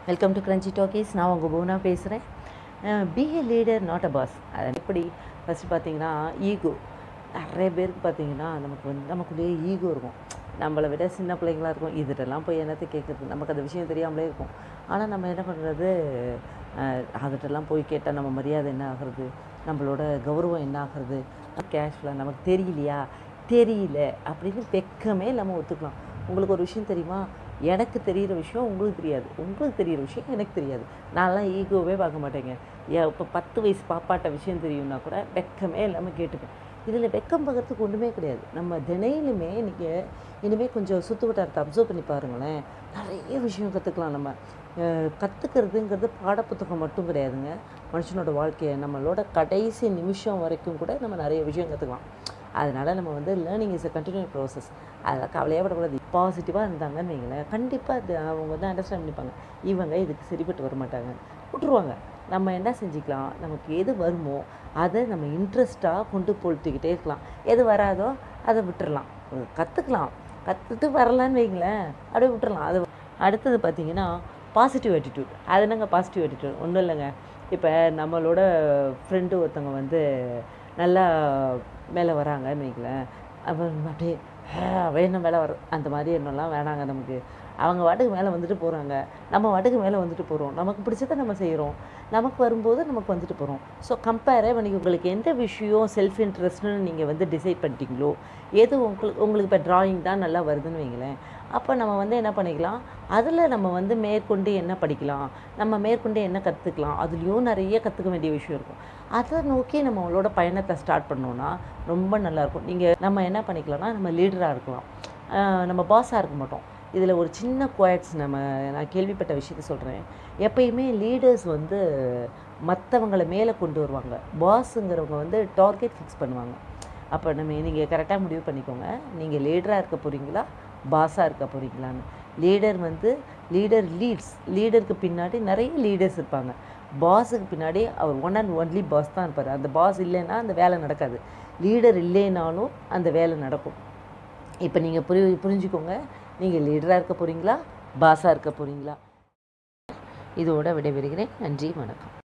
Welcome to crunchy talkies. நான் உங்கள் பூனா பேசுகிறேன். Be a leader not a boss. அது எப்படி ஃபஸ்ட்டு பார்த்தீங்கன்னா ஈகோ. நிறைய பேருக்கு பார்த்தீங்கன்னா நமக்குள்ளேயே ஈகோ இருக்கும். நம்மளை விட சின்ன பிள்ளைங்களாக இருக்கும். இதுட்டெல்லாம் போய் என்னத்தை கேட்குறது, நமக்கு அந்த விஷயம் தெரியாமலே இருக்கும். ஆனால் நம்ம என்ன பண்ணுறது, அதுட்டெல்லாம் போய் கேட்டால் நம்ம மரியாதை என்ன ஆகிறது, நம்மளோட கௌரவம் என்ன ஆகிறது, கேஷ்ஃபுல்லாக நமக்கு தெரியலையா தெரியல அப்படின்னு வெக்கமே இல்லாமல் ஒத்துக்கலாம். உங்களுக்கு ஒரு விஷயம் தெரியுமா, எனக்கு தெரிகிற விஷயம் உங்களுக்கு தெரியாது, உங்களுக்கு தெரிகிற விஷயம் எனக்கு தெரியாது. நான்லாம் ஈகோவே பார்க்க மாட்டேங்க. இப்போ 10 வயசு பாப்பாட்ட விஷயம் தெரியும்னா கூட வெக்கமே இல்லாமல் கேட்டுப்பேன். இதில் வெக்கம் பார்க்கறதுக்கு ஒன்றுமே கிடையாது. நம்ம தினையிலுமே நீங்கள் இனிமேல் கொஞ்சம் சுற்று வட்டாரத்தை அப்சர்வ் பண்ணி பாருங்களேன். நிறைய விஷயம் கற்றுக்கலாம். நம்ம கற்றுக்கிறதுங்கிறது பாடப்புத்தகம் மட்டும் கிடையாதுங்க. மனுஷனோட வாழ்க்கையை நம்மளோட கடைசி நிமிஷம் வரைக்கும் கூட நம்ம நிறைய விஷயம் கற்றுக்கலாம். அதனால் நம்ம learning is a continue process. அதில் கவலையாக படக்கூடாது. பாசிட்டிவாக இருந்தாங்கன்னு வைங்களேன், கண்டிப்பாக அது அவங்க அண்டர்ஸ்டாண்ட் பண்ணிப்பாங்க. இவங்க இதுக்கு சரிப்பட்டு வர மாட்டாங்க, விட்டுருவாங்க. நம்ம என்ன செஞ்சுக்கலாம், நமக்கு எது வருமோ அதை நம்ம இன்ட்ரெஸ்ட்டாக கொண்டு போட்டுக்கிட்டே இருக்கலாம். எது வராதோ அதை விட்டுறலாம். கற்றுக்கலாம், கற்றுட்டு வரலான்னு வைங்களேன், அப்படியே விட்டுறலாம். அது அடுத்தது பார்த்திங்கன்னா பாசிட்டிவ் ஆட்டிடியூட். அது என்னங்க பாசிட்டிவ் ஆட்டிடியூட்? ஒன்றும் இல்லைங்க. இப்போ நம்மளோட ஃப்ரெண்டு ஒருத்தவங்க நல்லா மேலே வராங்கன்னு வைங்களேன், அப்படியே வேணும் மேலே வர அந்த மாதிரி என்னெல்லாம் வேணாங்க. நமக்கு அவங்க வாட்டுக்கு மேலே வந்துட்டு போகிறாங்க, நம்ம வாட்டுக்கு மேலே வந்துட்டு போகிறோம். நமக்கு பிடிச்சதை நம்ம செய்கிறோம், நமக்கு வரும்போது நமக்கு வந்துட்டு போகிறோம். ஸோ கம்பேரே பண்ணி உங்களுக்கு எந்த விஷயம் செல்ஃப் இன்ட்ரெஸ்ட்னு நீங்கள் டிசைட் பண்ணிட்டீங்களோ, எது உங்களுக்கு இப்போ ட்ராயிங் தான் நல்லா வருதுன்னு வைங்களேன், அப்போ நம்ம என்ன பண்ணிக்கலாம், அதில் நம்ம மேற்கொண்டு என்ன படிக்கலாம், நம்ம மேற்கொண்டு என்ன கற்றுக்கலாம், அதுலேயும் நிறைய கற்றுக்க வேண்டிய விஷயம் இருக்கும். அதை நோக்கி நம்மளோட பயணத்தை ஸ்டார்ட் பண்ணோன்னா ரொம்ப நல்லாயிருக்கும். நம்ம என்ன பண்ணிக்கலாம்னா, நம்ம லீடராக இருக்கலாம், நம்ம பாஸாக இருக்க மாட்டோம். இதில் ஒரு சின்ன குவாய்ட்ஸ் நான் கேள்விப்பட்ட விஷயத்த சொல்கிறேன். எப்பயுமே லீடர்ஸ் மற்றவங்களை மேலே கொண்டு வருவாங்க. பாஸுங்கிறவங்க டார்கெட் ஃபிக்ஸ் பண்ணுவாங்க. அப்போ நீங்கள் கரெக்டாக முடிவு பண்ணிக்கோங்க, நீங்கள் லீடராக இருக்க போகிறீங்களா, பாஸாக இருக்க போகிறீங்களான்னு. Leader leads. லீடருக்கு பின்னாடி நிறைய லீடர்ஸ் இருப்பாங்க. பாஸுக்கு பின்னாடி அவர் ஒன் அண்ட் ஒன்லி பாஸ் தான் இருப்பார். அந்த பாஸ் இல்லைன்னா அந்த வேலை நடக்காது. லீடர் இல்லைனாலும் அந்த வேலை நடக்கும். இப்போ நீங்கள் புரிஞ்சுக்கோங்க, நீங்கள் லீடராக இருக்க போகிறீங்களா, பாஸாக இருக்க போகிறீங்களா. இதோட விடைபெறுகிறேன். நன்றி, வணக்கம்.